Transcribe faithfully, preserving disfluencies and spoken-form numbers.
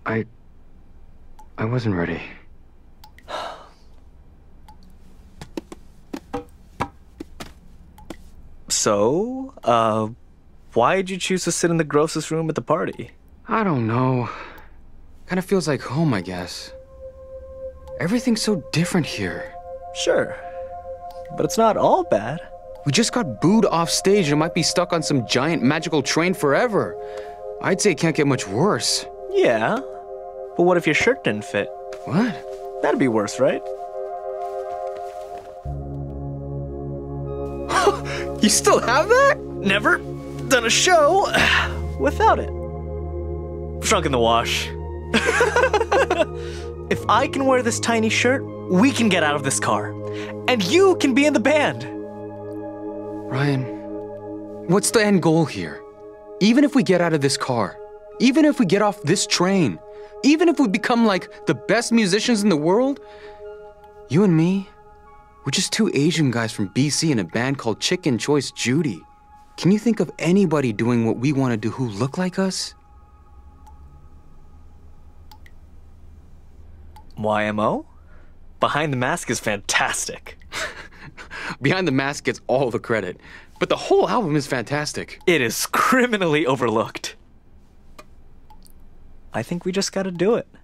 I... I wasn't ready. So, uh, why did you choose to sit in the grossest room at the party? I don't know. Kind of feels like home, I guess. Everything's so different here. Sure, but it's not all bad. We just got booed off stage and might be stuck on some giant magical train forever. I'd say it can't get much worse. Yeah, but what if your shirt didn't fit? What? That'd be worse, right? You still have that? Never done a show without it. Shrunk in the wash. If I can wear this tiny shirt, we can get out of this car. And you can be in the band. Ryan, what's the end goal here? Even if we get out of this car, even if we get off this train, even if we become like the best musicians in the world, you and me, we're just two Asian guys from B C in a band called Chicken Choice Judy. Can you think of anybody doing what we want to do who look like us? Y M O? Behind the Mask is fantastic. Behind the Mask gets all the credit, but the whole album is fantastic. It is criminally overlooked. I think we just gotta do it.